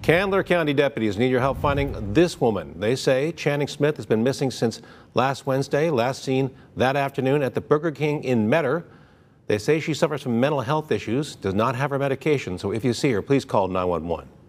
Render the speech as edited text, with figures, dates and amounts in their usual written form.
Candler County deputies need your help finding this woman. They say Channing Smith has been missing since last Wednesday, last seen that afternoon at the Burger King in Metter. They say she suffers from mental health issues, does not have her medication, so if you see her, please call 911.